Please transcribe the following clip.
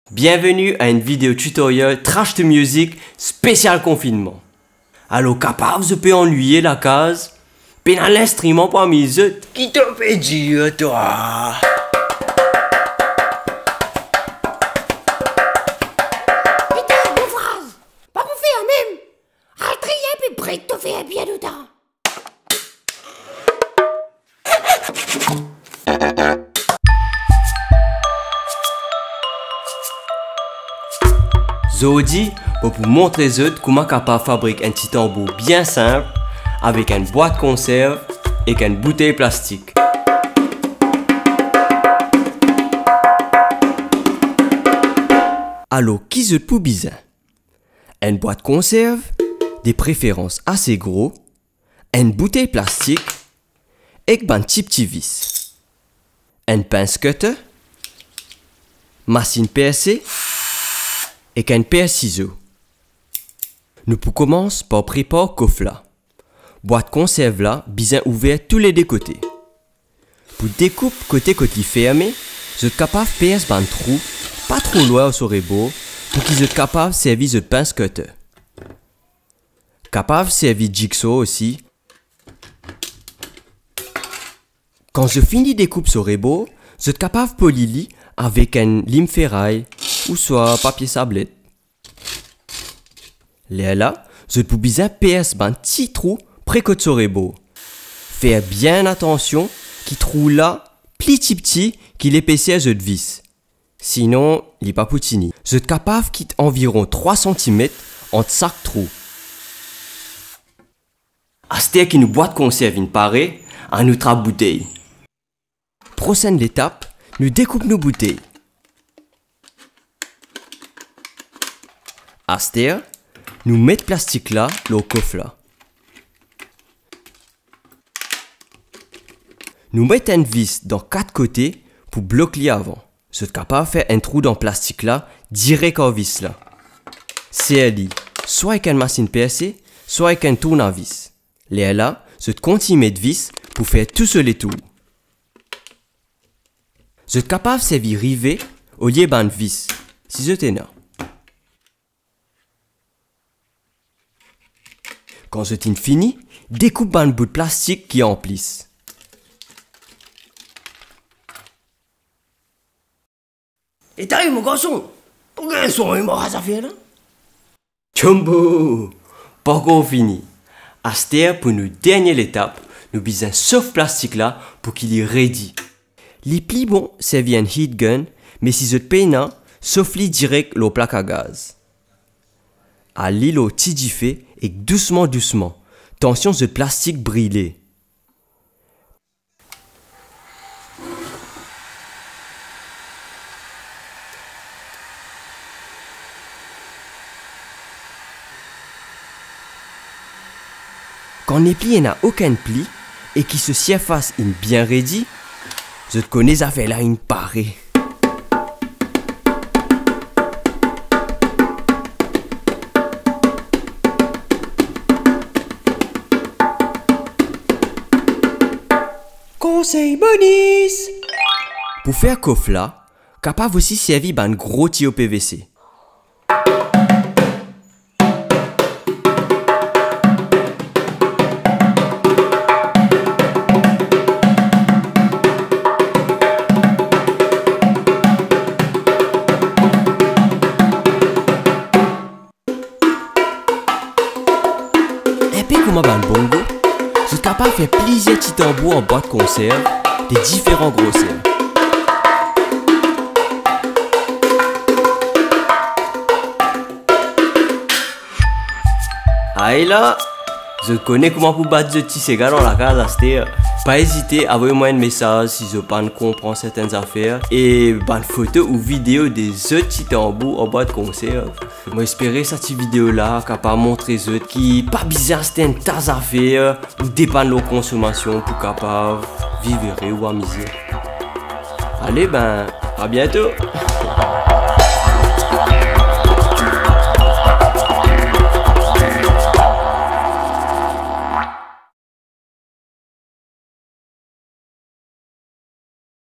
Bienvenue à une vidéo tutoriel Trash to Music spécial confinement. Alors capable de peut ennuyer la case, pénal l'instrument pour mise qui te fait dire toi. Putain, deux phrases, pas pour faire même. Arrête rien puis prête te faire bien dedans. Zodi pour vous montrer comment capable fabriquer un petit tambour bien simple avec une boîte conserve et une bouteille plastique. Alors qui se peut bizarre? Une boîte conserve, des préférences assez gros, une bouteille plastique et un petit vis, une pince cutter, machine percée et une paire de ciseaux. Nous pouvons commencer par préparer le coffre là. Boîte conserve là, bien ouverte tous les deux côtés. Pour découper côté fermé, vous êtes capable de percer un trou, pas trop loin au rebord, pour qu'ils soient capables de servir de pince cutter. Capable de servir de jigsaw aussi. Quand je finis de découper sur rebord, vous êtes capable de polir avec un lime ferraille ou soit papier sablette. Là, vous pouvez bien percer un petit trou près de ce rebord. Faire bien attention qu'il trou là, petit, qu'il épaississe de vis. Sinon, il n'est pas poutini. Vous êtes capable de quitter environ 3 cm entre chaque trou. À ce qui nous boîte conserve une parée, à notre bouteille. Prochaine étape, nous découpons nos bouteilles. À ce nous mettons le plastique là, le coffre là. Nous mettons une vis dans 4 côtés pour bloquer avant. Vous êtes capable de faire un trou dans le plastique là, direct en vis là. C'est soit avec une machine percée, soit avec un tournevis. Là, vous êtes continuez de vis pour faire tout seul les tours. Vous êtes capable de servir rivet au lieu d'un vis, si vous êtes là. Quand vous êtes fini, découpe un bout de plastique qui emplisse. Et t'arrives mon garçon, pourquoi ils sont morts à sa fille là? Jumbo, pas encore fini. À cette pour nous dernière étape, nous besoin sauf plastique là pour qu'il y ready. Les plis bon servent un heat gun, mais si vous êtes peinant, sauf les direct le plaque à gaz. À l'île au tidifé et doucement. Tension de plastique brûlé. Quand les plis n'a aucun pli et qui se surface une bien ready, je te connais ça fait là une parée. Conseil bonus! Pour faire coffre là, capable aussi servir un gros tuyau PVC. Un peu comme un bongo, je suis capable de faire plusieurs petits tambours en boîte conserve des différents grosseurs. Aïe là, je connais comment pour battre ce petit cigare dans la case à cette. Pas hésiter à envoyer moi un message si je ne comprends certaines affaires et une photo ou vidéo des autres petits tambours en boîte conserve. Moi j'espère cette vidéo là capable de montrer aux autres qui pas bizarre certaines tas affaires ou dépendre de leur consommation pour capable vivre ou amuser. Allez à bientôt.